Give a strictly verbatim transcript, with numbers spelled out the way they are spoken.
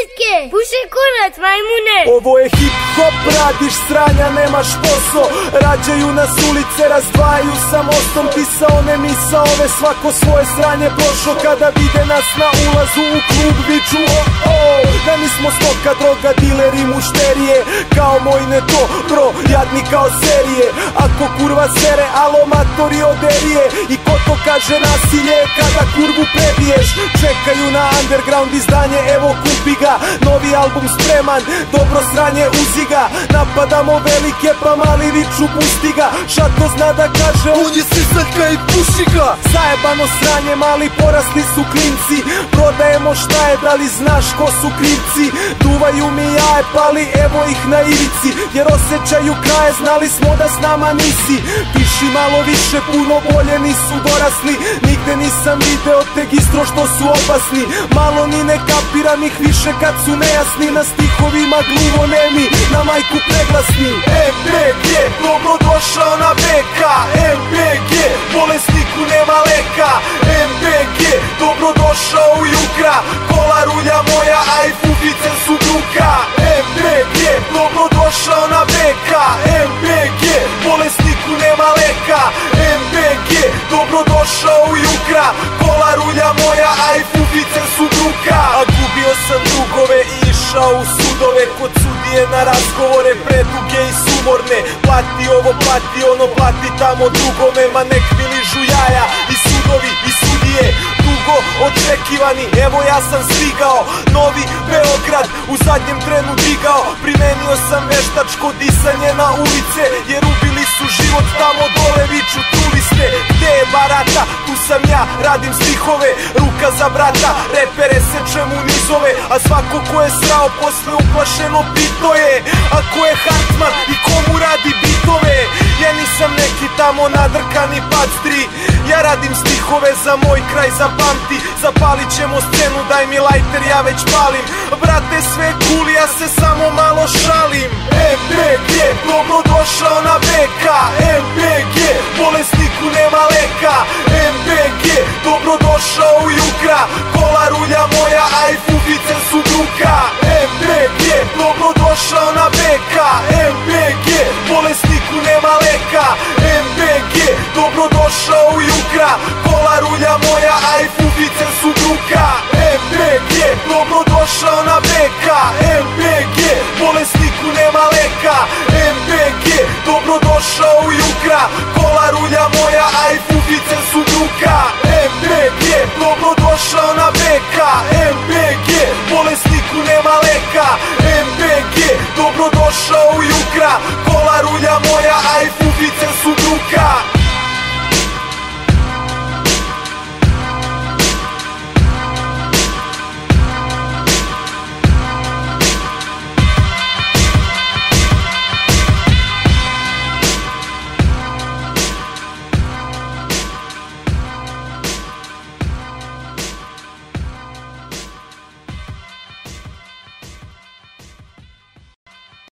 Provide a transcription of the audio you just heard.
Pitke, puši kurac, majmune. Ovo je hip hop, radiš sranja, nemaš posao. Rađaju nas ulice, razdvajaju sa mostom. Pisaone, misaove, svako svoje sranje prošlo. Kada vide nas na ulazu u klub viču oh oh. Da mi smo stoka, droga, dileri, mušterije. Kao moj ne to, bro, jadni kao serije. Ako kurva sere, alo matori oderije. I ko to kaže nasilje kada kurvu prebiješ. Čekaju na underground izdanje, evo kupi ga. Novi album spreman, dobro sranje uzi ga. Napadamo velike pa mali viču pusti ga. Šato zna da kaže on je sisaljka i puši ga. Zajebano sranje, mali porasli su klinci. Prodajemo šta je, da li znaš ko su krivci. Duvaju mi jaje, pali evo ih na ivici. Jer osjećaju kraje, znali smo da s nama nisi. Piši malo više, puno bolje, nisu dorasli. Nigde nisam video te gistro što su opasni. Malo ni ne kapiram ih više kad su nejasni. Na stihovima gluvo nemi, na majku preglasni. M B G, dobro došao na B K. M B G, bolesniku nema leka. M B G, dobro došao u Jukra. Kola rulja moja, a i fugice su bruka. M B G, dobro došao na B K. M B G, bolesniku nema leka. M B G, dobro došao u Jukra. Kola rulja moja, a i fugice su bruka. A gubio sam drugove i išao u sudove. Kod sudije na razgovore preduge i sumorne. Plati ovo, plati ono, plati tamo drugome. Ma nek mi ližu jaja i sudovi i sudije. Dugo očekivani, evo ja sam stigao. Novi Beograd u zadnjem trenu digao. Primenio sam veštačko disanje na ulice. Jer ubili su život tamo dole, viču čuli ste. Gde je barata, tu sam ja, radim stihove. Ruka za brata, repere sečem u nizove. A svako ko je srao posle uplašeno pito je. A ko je Hartman i komu radi bitove. Ja nisam neki tamo nadrkani pactri. Ja radim stihove za moj kraj, zapamti. Zapalit ćemo scenu, daj mi lajter, ja već palim. Brate sve cool, ja se samo malo šalim. M B G, dobro došao na B K. M B G, bolesniku nema leka. M B G, dobro došao u Jukra. Kola rulja moja, a i fugice su bruka. M B G, dobro došao na B K. M B G, bolesniku nema leka. M B G, dobro došao u Jukra. Kola rulja moja, a i fugice su bruka. M B G, dobro došao na B